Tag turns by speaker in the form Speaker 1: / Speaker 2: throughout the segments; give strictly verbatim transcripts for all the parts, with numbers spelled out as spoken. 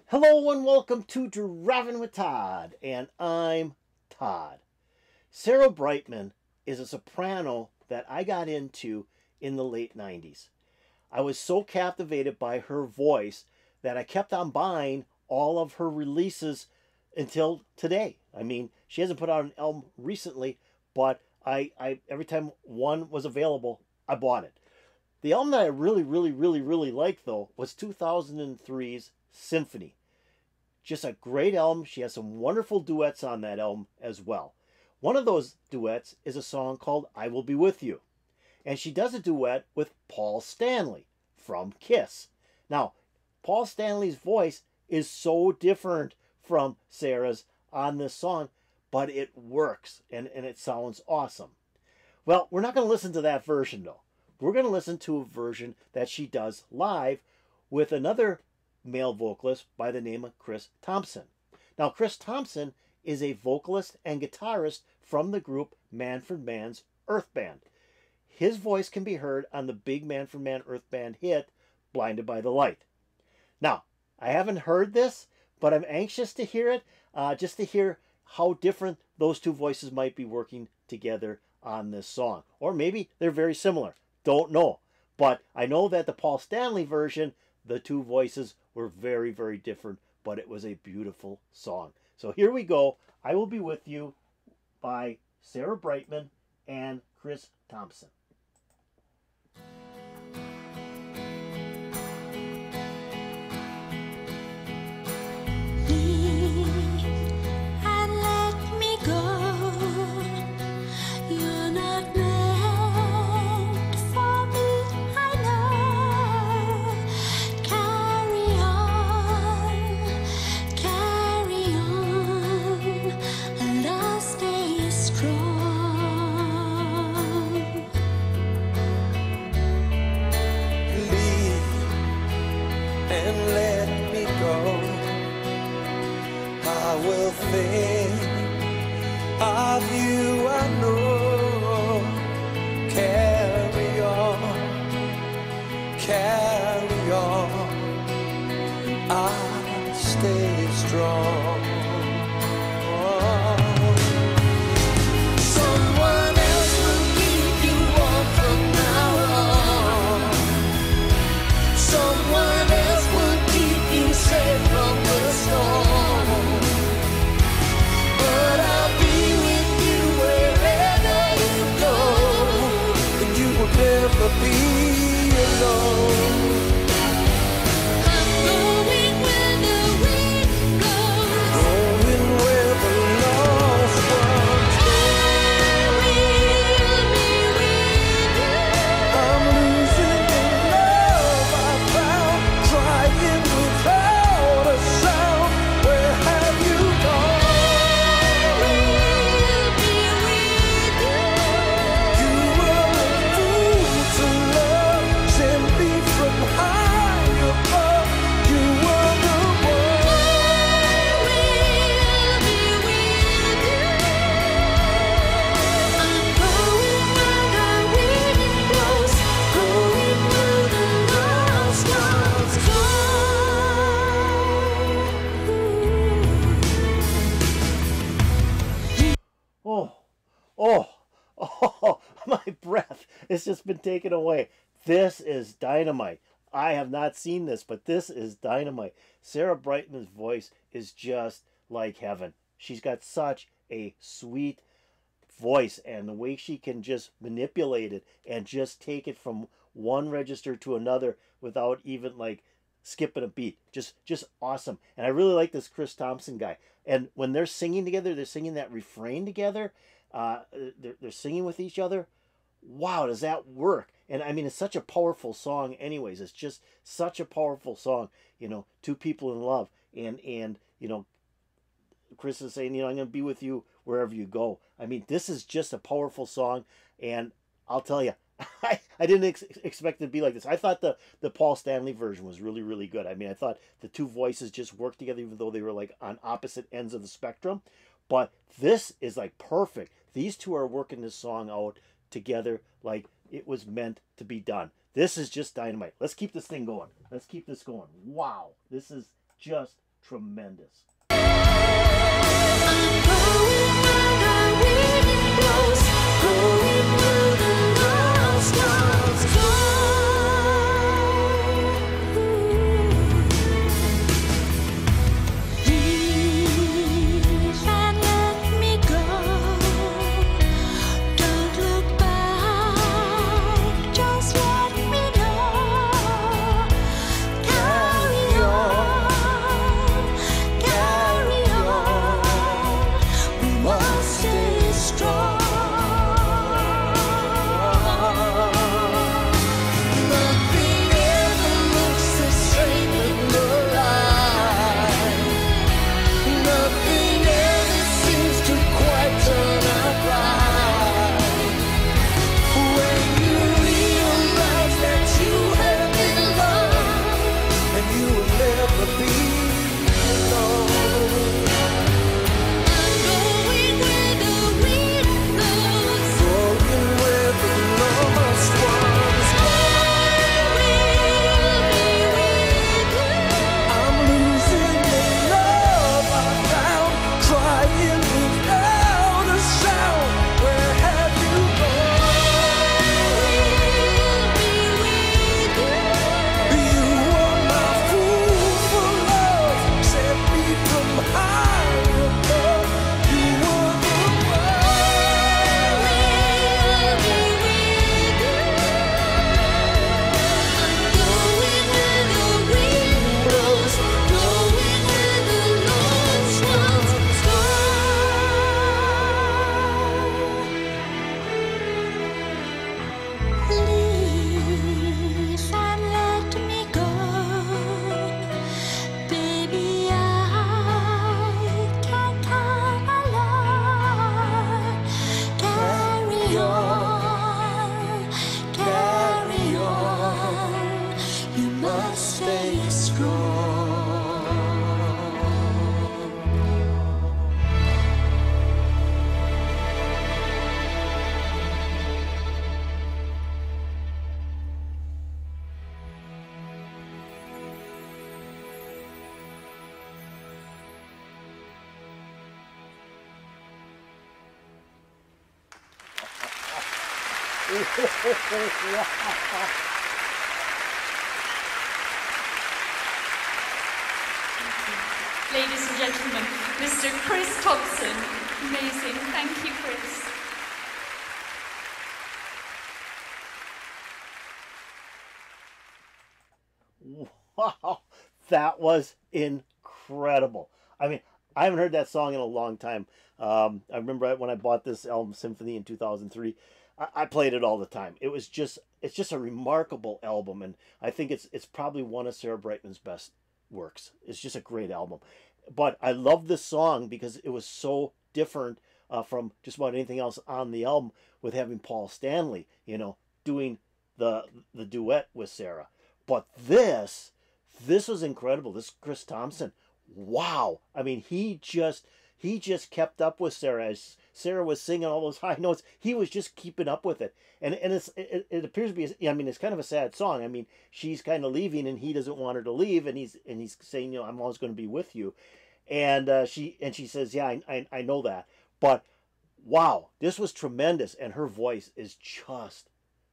Speaker 1: Hello and welcome to Driving with Todd, and I'm Todd. Sarah Brightman is a soprano that I got into in the late nineties. I was so captivated by her voice that I kept on buying all of her releases until today. I mean, she hasn't put out an album recently, but I, I every time one was available, I bought it. The album that I really, really, really, really liked, though, was two thousand three's Symphony. Just a great album. She has some wonderful duets on that album as well. One of those duets is a song called I Will Be With You. And she does a duet with Paul Stanley from Kiss. Now, Paul Stanley's voice is so different from Sarah's on this song, but it works and, and it sounds awesome. Well, we're not going to listen to that version, though. We're going to listen to a version that she does live with another male vocalist by the name of Chris Thompson. Now, Chris Thompson is a vocalist and guitarist from the group Manfred Mann's Earth Band. His voice can be heard on the big Manfred Mann Earth Band hit, Blinded by the Light. Now, I haven't heard this, but I'm anxious to hear it, uh, just to hear how different those two voices might be working together on this song. Or maybe they're very similar. Don't know. But I know that the Paul Stanley version, the two voices were very, very different, but it was a beautiful song. So here we go. I Will Be With You by Sarah Brightman and Chris Thompson.
Speaker 2: Of you I know, carry on, carry on, I'll stay strong. Someone else will keep you warm from now on. Someone else will keep you safe from the storm. Never be alone. I'm going where the wind blows, going where the lost ones go. I will be with you. I'm losing the love I found, crying without a sound. Where have you gone? I will be with you. You were to love, send me from high above. You were the one. I will be with you. I'm going where the wind blows, going where the lost ones go.
Speaker 1: Oh, oh, oh, my breath has just been taken away. This is dynamite. I have not seen this, but this is dynamite. Sarah Brightman's voice is just like heaven. She's got such a sweet voice, and the way she can just manipulate it and just take it from one register to another without even like skipping a beat. Just just awesome. And I really like this Chris Thompson guy. And when they're singing together, they're singing that refrain together. Uh, they're, they're singing with each other. Wow, does that work? And I mean, it's such a powerful song anyways. It's just such a powerful song, you know, two people in love. And, and you know, Chris is saying, you know, I'm going to be with you wherever you go. I mean, this is just a powerful song. And I'll tell you, I, I didn't ex expect it to be like this. I thought the, the Paul Stanley version was really, really good. I mean, I thought the two voices just worked together, even though they were like on opposite ends of the spectrum. But this is like perfect. These two are working this song out together like it was meant to be done. This is just dynamite. Let's keep this thing going. Let's keep this going. Wow. This is just tremendous.
Speaker 3: Ladies and gentlemen, Mister Chris Thompson. Amazing. Thank you, Chris.
Speaker 1: Wow, that was incredible. I mean, I haven't heard that song in a long time. Um, I remember when I bought this album, Symphony, in two thousand three. I, I played it all the time. It was just, it's just a remarkable album, and I think it's it's probably one of Sarah Brightman's best works. It's just a great album. But I love this song because it was so different uh, from just about anything else on the album, with having Paul Stanley, you know, doing the the duet with Sarah. But this, this was incredible. This Chris Thompson, wow. I mean, he just he just kept up with Sarah as Sarah was singing all those high notes. He was just keeping up with it, and and it's it, it appears to be. I mean, it's kind of a sad song. I mean, she's kind of leaving, and he doesn't want her to leave, and he's and he's saying, you know, I'm always going to be with you, and uh, she and she says, yeah, I, I I know that, but wow, this was tremendous, and her voice is just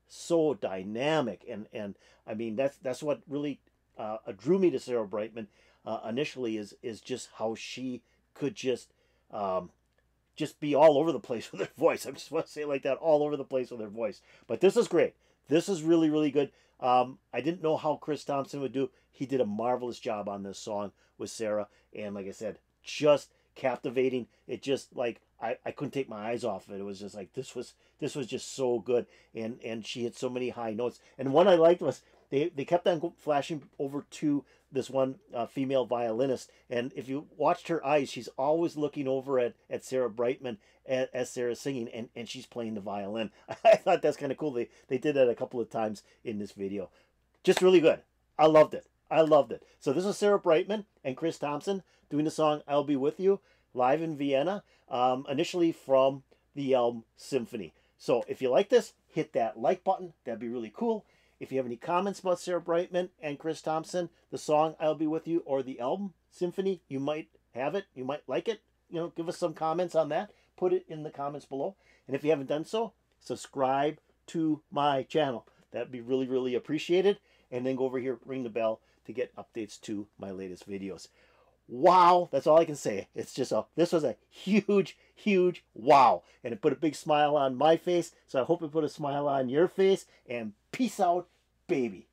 Speaker 1: so dynamic, and and I mean that's that's what really uh, drew me to Sarah Brightman uh, initially is is just how she could just um, just be all over the place with her voice. I just want to say it like that, all over the place with her voice. But this is great. This is really, really good. Um, I didn't know how Chris Thompson would do. He did a marvelous job on this song with Sarah. And like I said, just captivating. It just like, I, I couldn't take my eyes off of it. It was just like, this was this was just so good. And and she hit so many high notes. And one I liked was they, they kept on flashing over to this one uh, female violinist, and if you watched her eyes, she's always looking over at, at Sarah Brightman as, as Sarah's singing, and, and she's playing the violin. I thought that's kind of cool. They, they did that a couple of times in this video. Just really good. I loved it. I loved it. So this is Sarah Brightman and Chris Thompson doing the song I'll Be With You live in Vienna, um, initially from the album Symphony. So if you like this, hit that like button. That'd be really cool. If you have any comments about Sarah Brightman and Chris Thompson, the song I'll Be With You, or the album, Symphony, you might have it. You might like it. You know, give us some comments on that. Put it in the comments below. And if you haven't done so, subscribe to my channel. That'd be really, really appreciated. And then go over here, ring the bell to get updates to my latest videos. Wow, that's all I can say. It's just a, this was a huge, huge wow. And it put a big smile on my face. So I hope it put a smile on your face. And peace out, baby.